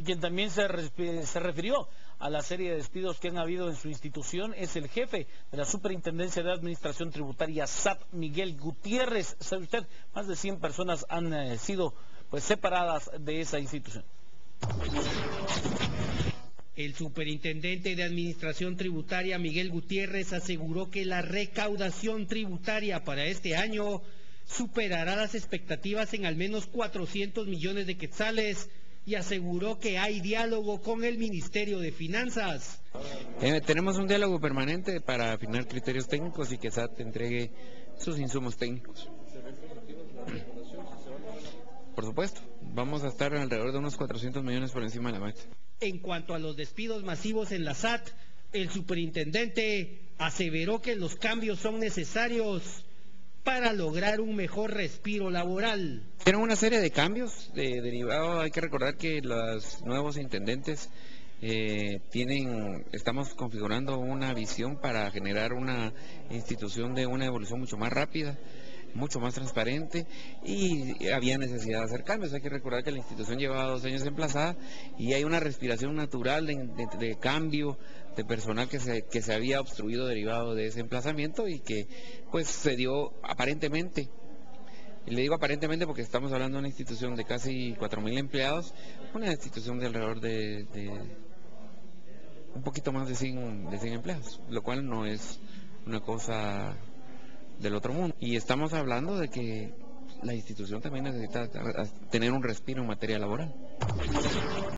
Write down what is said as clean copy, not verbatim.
Quien también se refirió a la serie de despidos que han habido en su institución es el jefe de la Superintendencia de Administración Tributaria SAT, Miguel Gutiérrez. ¿Sabe usted? Más de 100 personas han sido separadas de esa institución. El superintendente de Administración Tributaria, Miguel Gutiérrez, aseguró que la recaudación tributaria para este año superará las expectativas en al menos 400 millones de quetzales y aseguró que hay diálogo con el Ministerio de Finanzas. Tenemos un diálogo permanente para afinar criterios técnicos y que SAT entregue sus insumos técnicos. Por supuesto, vamos a estar alrededor de unos 400 millones por encima de la meta. En cuanto a los despidos masivos en la SAT, el superintendente aseveró que los cambios son necesarios para lograr un mejor respiro laboral. Tienen una serie de cambios derivados. Hay que recordar que los nuevos intendentes estamos configurando una visión para generar una institución de una evolución mucho más rápida, mucho más transparente, y había necesidad de hacer cambios. Hay que recordar que la institución llevaba 2 años emplazada y hay una respiración natural de cambio de personal que se había obstruido derivado de ese emplazamiento y que pues se dio aparentemente. Y le digo aparentemente porque estamos hablando de una institución de casi 4.000 empleados, una institución de alrededor de un poquito más de 100 empleados, lo cual no es una cosa del otro mundo. Y estamos hablando de que la institución también necesita tener un respiro en materia laboral.